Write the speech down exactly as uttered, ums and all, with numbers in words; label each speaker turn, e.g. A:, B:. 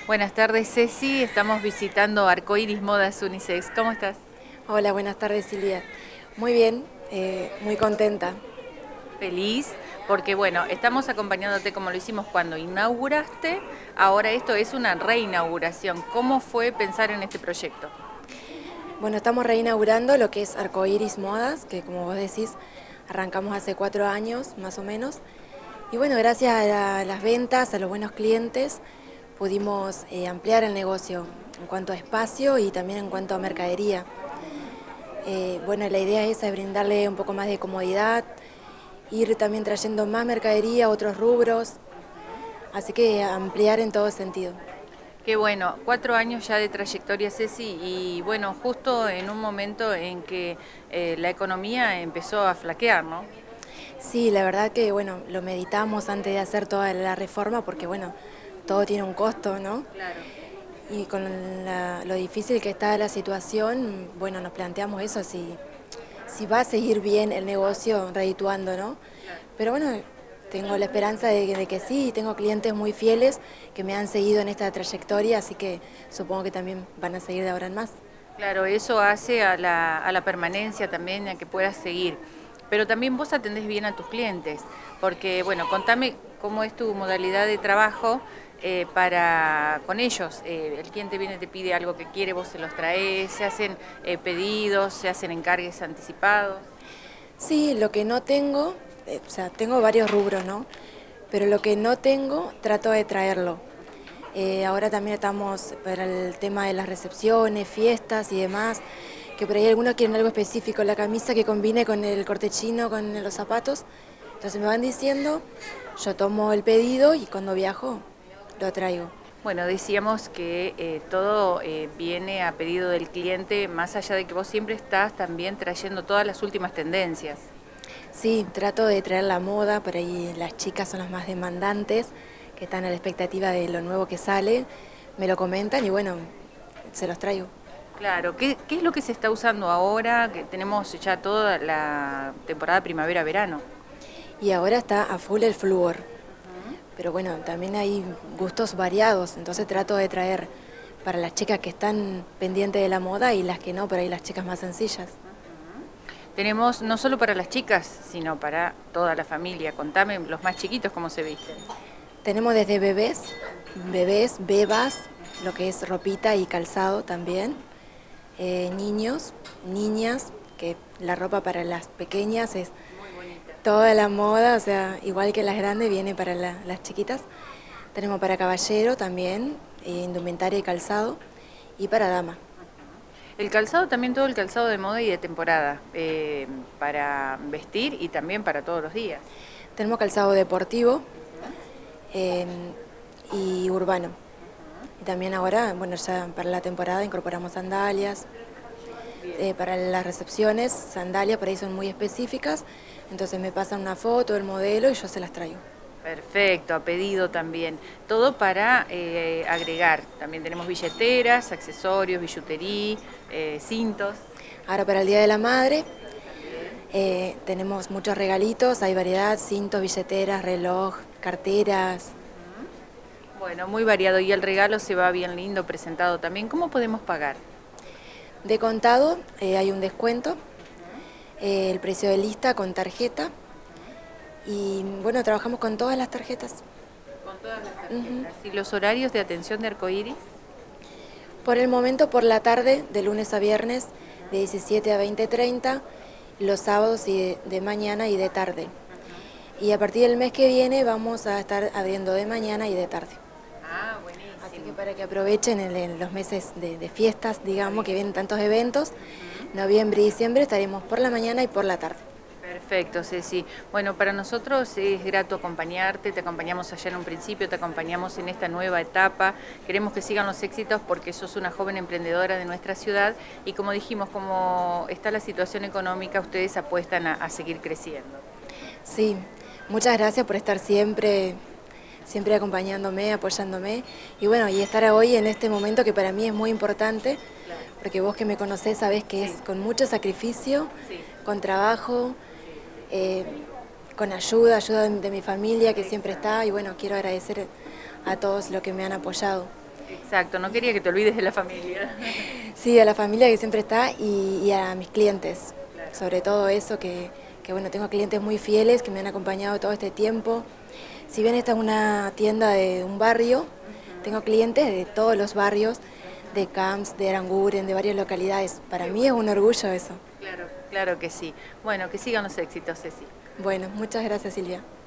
A: Buenas tardes, Ceci. Estamos visitando Arcoiris Modas Unisex. ¿Cómo estás?
B: Hola, buenas tardes, Silvia. Muy bien, eh, muy contenta.
A: Feliz, porque bueno, estamos acompañándote como lo hicimos cuando inauguraste. Ahora esto es una reinauguración. ¿Cómo fue pensar en este proyecto?
B: Bueno, estamos reinaugurando lo que es Arcoiris Modas, que como vos decís, arrancamos hace cuatro años más o menos. Y bueno, gracias a la- las ventas, a los buenos clientes, pudimos eh, ampliar el negocio en cuanto a espacio y también en cuanto a mercadería. Eh, bueno, la idea es esa, es brindarle un poco más de comodidad, ir también trayendo más mercadería, otros rubros, así que ampliar en todo sentido.
A: Qué bueno, cuatro años ya de trayectoria, Ceci, y bueno, justo en un momento en que eh, la economía empezó a flaquear, ¿no?
B: Sí, la verdad que bueno, lo meditamos antes de hacer toda la reforma porque bueno, todo tiene un costo, ¿no?
A: Claro.
B: Y con la- lo difícil que está la situación, bueno, nos planteamos eso, si, si va a seguir bien el negocio redituando, ¿no? Pero bueno, tengo la esperanza de, que- de que sí, y tengo clientes muy fieles que me han seguido en esta trayectoria, así que supongo que también van a seguir de ahora en más.
A: Claro, eso hace a la, a la permanencia también, a que puedas seguir. Pero también vos atendés bien a tus clientes, porque, bueno, contame cómo es tu modalidad de trabajo eh, para con ellos. Eh, el cliente viene, te pide algo que quiere, vos se los traés, se hacen eh, pedidos, se hacen encargues anticipados.
B: Sí, lo que no tengo, eh, o sea, tengo varios rubros, ¿no? Pero lo que no tengo, trato de traerlo. Eh, ahora también estamos para el tema de las recepciones, fiestas y demás, que por ahí algunos quieren algo específico, la camisa que combine con el corte chino, con los zapatos. Entonces me van diciendo, yo tomo el pedido y cuando viajo lo traigo.
A: Bueno, decíamos que eh, todo eh, viene a pedido del cliente, más allá de que vos siempre estás también trayendo todas las últimas tendencias.
B: Sí, trato de traer la moda, por ahí las chicas son las más demandantes, que están a la expectativa de lo nuevo que sale, me lo comentan y bueno, se los traigo.
A: Claro, ¿qué, qué es lo que se está usando ahora? Que tenemos ya toda la temporada primavera-verano.
B: Y ahora está a full el flúor,
A: Ujú.
B: pero bueno, también hay gustos variados, entonces trato de traer para las chicas que están pendientes de la moda y las que no, por ahí las chicas más sencillas.
A: Tenemos no solo para las chicas, sino para toda la familia. Contame los más chiquitos cómo se visten.
B: Tenemos desde bebés, bebés, bebas, lo que es ropita y calzado también, eh, niños, niñas, que la ropa para las pequeñas es
A: Muy bonita.
B: toda la moda, o sea, igual que las grandes, viene para la- las chiquitas. Tenemos para caballero también, eh, indumentaria y calzado, y para dama.
A: El calzado también, todo el calzado de moda y de temporada, eh, para vestir y también para todos los días.
B: Tenemos calzado deportivo eh, y urbano. Y también ahora, bueno, ya para la temporada incorporamos sandalias.
A: Bien.
B: Eh, para las recepciones, sandalias por ahí son muy específicas, entonces me pasan una foto del modelo y yo se las traigo.
A: Perfecto, a pedido también. Todo para eh, agregar. También tenemos billeteras, accesorios, billutería, eh, cintos.
B: Ahora para el Día de la Madre
A: También.
B: eh, tenemos muchos regalitos, hay variedad, cintos, billeteras, reloj, carteras.
A: Bueno, muy variado y el regalo se va bien lindo, presentado también. ¿Cómo podemos pagar?
B: De contado eh, hay un descuento, eh, el precio de lista con tarjeta y bueno, trabajamos con todas las tarjetas.
A: Con todas las
B: Ujú.
A: tarjetas. ¿Y los horarios de atención de Arcoiris?
B: Por el momento por la tarde, de lunes a viernes, de diecisiete a veinte treinta, los sábados y de, de mañana y de tarde. Y a partir del mes que viene vamos a estar abriendo de mañana y de tarde.
A: Ah,
B: Así que
A: buenísimo.
B: para que aprovechen en, en los meses de, de fiestas,
A: Está
B: digamos, que
A: bien.
B: vienen tantos eventos, noviembre y diciembre estaremos por la mañana y por la tarde.
A: Perfecto, Ceci. Bueno, para nosotros es grato acompañarte, te acompañamos allá en un principio, te acompañamos en esta nueva etapa, queremos que sigan los éxitos porque sos una joven emprendedora de nuestra ciudad y como dijimos, como está la situación económica, ustedes apuestan a, a seguir creciendo.
B: Sí, muchas gracias por estar siempre, siempre acompañándome, apoyándome. Y bueno, y estar hoy en este momento que para mí es muy importante,
A: Claro.
B: porque vos que me conocés sabés que es
A: Sí,
B: con mucho sacrificio,
A: sí,
B: con trabajo,
A: sí.
B: eh, con ayuda, ayuda de, de mi familia que siempre está. Y
A: Exacto.
B: bueno, quiero agradecer a todos los que me han apoyado.
A: Exacto, no quería que te olvides de la familia.
B: Sí, a la familia que siempre está y, y a mis clientes,
A: Claro.
B: sobre todo eso, que, que bueno, tengo clientes muy fieles que me han acompañado todo este tiempo. Si bien esta es una tienda de un barrio, tengo clientes de todos los barrios, de Camps, de Aranguren, de varias localidades. Para
A: Qué
B: mí es
A: bueno.
B: un orgullo eso.
A: Claro, claro que sí. Bueno, que sigan los éxitos, Ceci.
B: Bueno, muchas gracias, Silvia.